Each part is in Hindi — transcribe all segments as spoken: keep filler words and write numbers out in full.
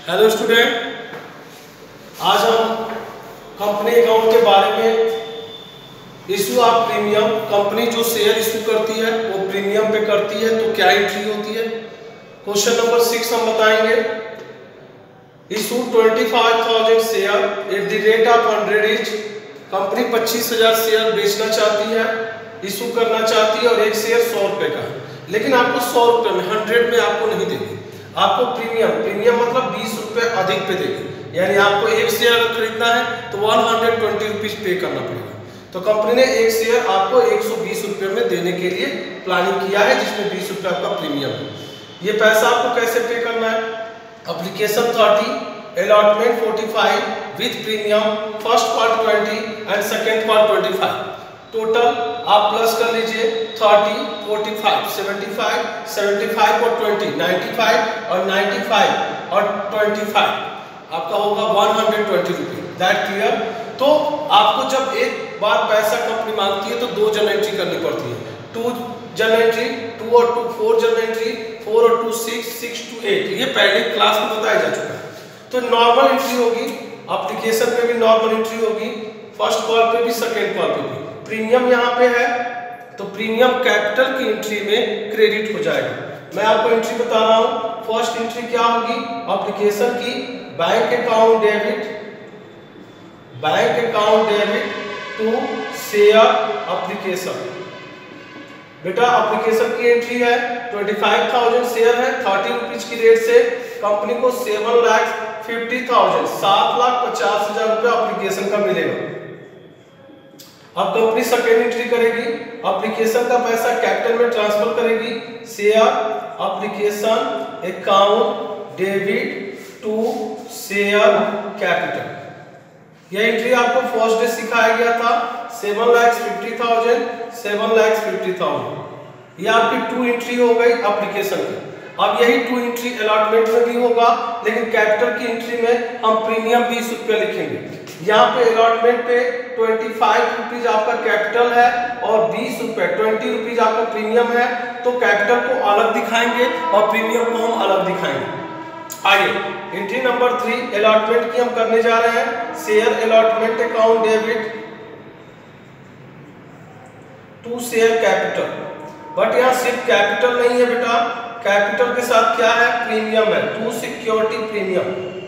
हेलो स्टूडेंट, आज हम कंपनी अकाउंट के बारे में इशू ऑफ प्रीमियम, कंपनी जो शेयर इशू करती है वो प्रीमियम पे करती है तो क्या एंट्री होती है। क्वेश्चन नंबर सिक्स हम बताएंगे। Issue twenty five thousand share at the rate of hundred each. Company पच्चीस हजार शेयर बेचना चाहती है, इशू करना चाहती है और एक शेयर सौ रुपये का है, लेकिन आपको सौ रुपये में हंड्रेड में आपको नहीं देगी, आपको प्रीमियम प्रीमियम मतलब बीस रुपये अधिक पे देगी। यानी आपको एक शेयर अगर खरीदना है तो वन हंड्रेड ट्वेंटी रुपीज पे करना पड़ेगा। तो कंपनी ने एक शेयर आपको एक सौ बीस रुपये में देने के लिए प्लानिंग किया है, जिसमें बीस रुपये आपका प्रीमियम है। ये पैसा आपको कैसे पे करना है? Application thirty, allotment forty five with premium, first call twenty and second call twenty five. Total आप प्लस कर लीजिए thirty, forty five, seventy five, seventy five और ट्वेंटी, नाइन्टी फाइव और नाइन्टी फाइव और ट्वेंटी फाइव आपका होगा one hundred twenty rupees. That clear? तो आपको जब एक बार पैसा कंपनी मांगती है तो दो जन एंट्री करनी पड़ती है। टू जन एंट्री, टू और टू फोर जन एंट्री, फोर और two six, six two eight. ये पहले क्लास में बताया जा चुका है। तो नॉर्मल एंट्री होगी, एप्लीकेशन पे भी नॉर्मल एंट्री होगी, फर्स्ट कॉल पे भी, सेकेंड कॉल पे भी। प्रीमियम यहाँ पे है तो प्रीमियम कैपिटल की एंट्री में क्रेडिट हो जाएगा। मैं आपको एंट्री बता रहा हूँ। फर्स्ट एंट्री क्या होगी? एप्लीकेशन की bank account debit, bank account debit to share application. बेटा एप्लीकेशन की एंट्री है ट्वेंटी फाइव थाउजेंड शेयर है, थर्टी रुपीज की रेट से कंपनी को सेवन लाख फिफ्टी थाउजेंड सात लाख पचास हजार रुपये एप्लीकेशन का मिलेगा। अब कंपनी सेकेंड एंट्री करेगी, एप्लीकेशन का पैसा कैपिटल में ट्रांसफर करेगी, share application account debit to share capital. यह एंट्री आपको फर्स्ट डे सिखाया गया था। Seven lakhs fifty thousand, seven lakhs fifty thousand, ये आपकी टू एंट्री हो गई एप्लीकेशन की। अब यही टू एंट्री अलॉटमेंट में भी होगा, लेकिन कैपिटल की एंट्री में हम प्रीमियम बीस रुपये लिखेंगे। यहाँ पे अलॉटमेंट पे ट्वेंटी फाइव रुपीज आपका कैपिटल है और बीस रुपये ट्वेंटी रुपीज आपका प्रीमियम है, तो कैपिटल को अलग दिखाएंगे और प्रीमियम को हम अलग दिखाएंगे। आइए एंट्री नंबर थ्री अलॉटमेंट की हम करने जा रहे हैं। Share allotment account debit to share capital, but यहाँ सिर्फ कैपिटल नहीं है बेटा, कैपिटल के साथ क्या है? प्रीमियम है, टू सिक्योरिटी प्रीमियम।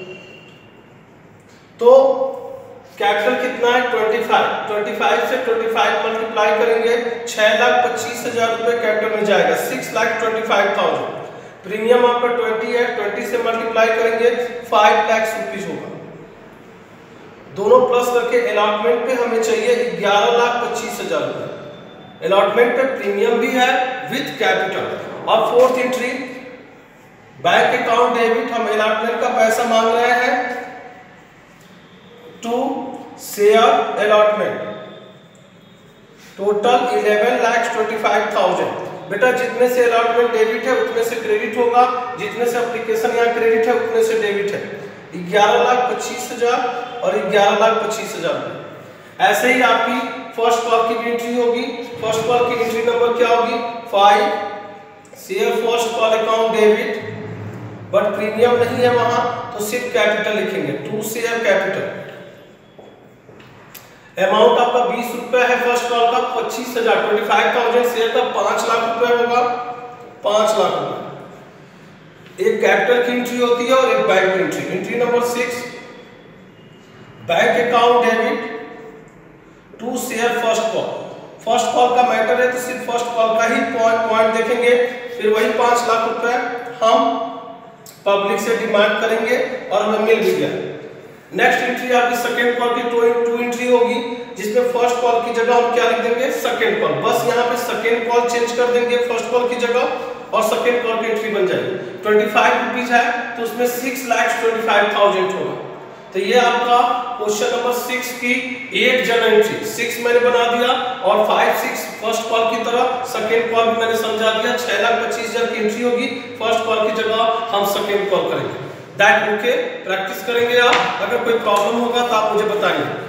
तो कैपिटल कितना है? ट्वेंटी फाइव, ट्वेंटी फाइव से ट्वेंटी फाइव मल्टीप्लाई करेंगे, छह लाख पच्चीस हजार रुपए कैपिटल में जाएगा, six lakh twenty five thousand. Premium आपका ट्वेंटी है, ट्वेंटी से मल्टीप्लाई करेंगे फाइव लाख रुपीज होगा। दोनों प्लस करके अलॉटमेंट पे हमें चाहिए ग्यारह लाख पच्चीस हजार रुपए। अलॉटमेंट पे प्रीमियम भी है विथ कैपिटल। अब fourth entry bank account debit, हम अलॉटमेंट का पैसा मांग रहे हैं to share allotment, total eleven lakh twenty five thousand. बेटा जितने से अलॉटमेंट डेबिट है उतने से क्रेडिट होगा, जितने से एप्लीकेशन यहाँ क्रेडिट है उतने से डेबिट है। ग्यारह लाख पच्चीस हजार और ग्यारह लाख पच्चीस हजार। ऐसे ही आपकी फर्स्ट कॉल की भी एंट्री होगी। फर्स्ट कॉल की एंट्री नंबर क्या होगी? Five, share first call account debit, but premium नहीं है वहां तो सिर्फ कैपिटल लिखेंगे, टू शेयर कैपिटल। अमाउंट आपका बीस रुपए है, फर्स्ट कॉल का पच्चीस हजार, ट्वेंटी फाइव थाउजेंड शेयर का पांच लाख रुपए होगा, पांच लाख रुपए। एक कैपिटल की एंट्री होती है और एक बैंक की एंट्री। Entry number six bank account debit to share first call. First call का मैटर है तो सिर्फ फर्स्ट कॉल का ही पॉइंट पॉइंट देखेंगे, फिर वही पांच लाख रुपए हम पब्लिक से डिमांड करेंगे और हमें मिल भी गया। नेक्स्ट एंट्री आपकी सेकेंड कॉल की टू टू एंट्री होगी, जिसमें फर्स्ट कॉल की जगह हम क्या लिख देंगे? Second call. बस यहाँ पे सेकेंड कॉल चेंज कर देंगे फर्स्ट कॉल की जगह और सेकेंड कॉल की एंट्री बन जाएगी। ट्वेंटी फाइव रुपीज है तो उसमें six lakh twenty five thousand होगा। तो ये आपका क्वेश्चन नंबर सिक्स की एट जन एंट्री, सिक्स मैंने बना दिया और फाइव सिक्स फर्स्ट कॉल की तरह, सेकेंड कॉल भी मैंने समझा दिया। छह लाख पच्चीस हजार की एंट्री होगी, फर्स्ट कॉल की जगह हम सेकेंड कॉल करेंगे। दैट ओके, प्रैक्टिस करेंगे आप। अगर कोई प्रॉब्लम होगा तो आप मुझे बताइए।